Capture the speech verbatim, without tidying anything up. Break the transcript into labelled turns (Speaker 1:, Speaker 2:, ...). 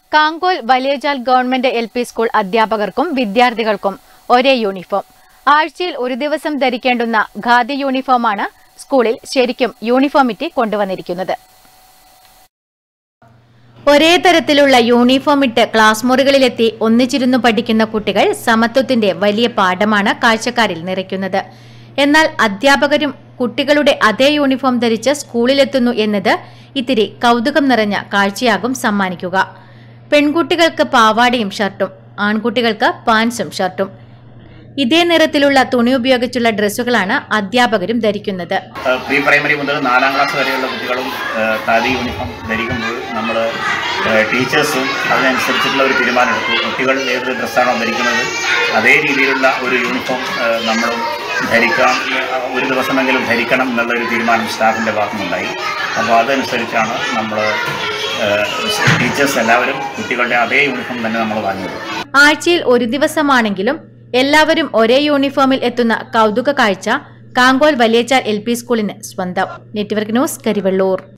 Speaker 1: Kankol Valiyachal government L P school അധ്യാപകർക്കും വിദ്യാർത്ഥികൾക്കും ഒരേ യൂണിഫോം. ആഴ്ചയിൽ ഒരു ദിവസം ധരിക്കേണ്ടുന്ന ഖാദി യൂണിഫോമാണ് സ്കൂളിൽ ശരിക്കും യൂണിഫോമിറ്റി കൊണ്ടുവന്നിരിക്കുന്നത്. ഒരേ തരത്തിലുള്ള യൂണിഫോം ഇട്ട് ക്ലാസ് മുറികളിലെത്തി ഒന്നിച്ചിരുന്നു പഠിക്കുന്ന കുട്ടികൾ സമത്വത്തിന്റെ വലിയ പാഠമാണ് കാഴ്ചക്കാരിൽ നിറയ്ക്കുന്നത്. എന്നാൽ അധ്യാപകരും കുട്ടികളുടെ അതേ യൂണിഫോം ധരിച്ച് സ്കൂളിലെത്തുന്നു എന്നത് ഇത്തിരി കൗതുകം നിറഞ്ഞ കാഴ്ചയാകും സമ്മാനിക്കുക. പെൺകുട്ടികൾക്ക് പാവാടയും ഷർട്ടും, ആൺകുട്ടികൾക്ക് പാൻസും ഷർട്ടും. ഇതേ നിറത്തിലുള്ള തുണി ഉപയോഗിച്ചുള്ള ഡ്രസ്സുകളാണ് അധ്യാപകരും ധരിക്കുന്നത്.
Speaker 2: പ്രീ പ്രൈമറി മുതൽ നാലാം ക്ലാസ് വരെയുള്ള കുട്ടികളും ഖാദി യൂണിഫോം ധരിക്കുമ്പോൾ നമ്മൾ ടീച്ചേഴ്സും അതിനനുസരിച്ചിട്ടുള്ള ഒരു തീരുമാനമെടുത്തു. കുട്ടികൾ ഏത് ഡ്രസ്സാണോ ധരിക്കുന്നത് അതേ രീതിയിലുള്ള ഒരു യൂണിഫോം നമ്മളും ധരിക്കാം, ഒരു ദിവസമെങ്കിലും ധരിക്കണം എന്നുള്ളൊരു തീരുമാനം സ്റ്റാഫിൻ്റെ ഭാഗത്തുനിന്നുണ്ടായി. അപ്പോൾ അതനുസരിച്ചാണ് നമ്മൾ ടീച്ചേഴ്സ് എല്ലാവരും കുട്ടികളുടെ അതേ യൂണിഫോം തന്നെ നമ്മൾ വാങ്ങിയത്.
Speaker 1: ആഴ്ചയിൽ ഒരു ദിവസമാണെങ്കിലും എല്ലാവരും ഒരേ യൂണിഫോമിൽ എത്തുന്ന കൗതുക കാഴ്ച കാങ്കോൽ വലിയചാൽ എൽ പി സ്കൂളിന് സ്വന്തം. Network news, Karivellur.